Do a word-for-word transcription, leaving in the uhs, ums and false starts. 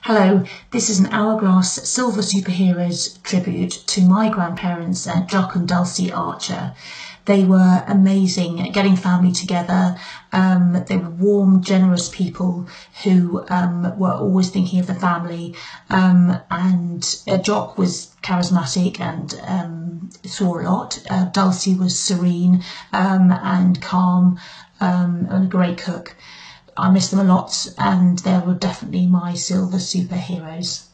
Hello, this is an Hourglass Silver Superheroes tribute to my grandparents, uh, Jock and Dulcie Archer. They were amazing at getting family together. Um, they were warm, generous people who um, were always thinking of the family. Um, and uh, Jock was charismatic and um, saw a lot. Uh, Dulcie was serene um, and calm um, and a great cook. I miss them a lot, and they were definitely my silver superheroes.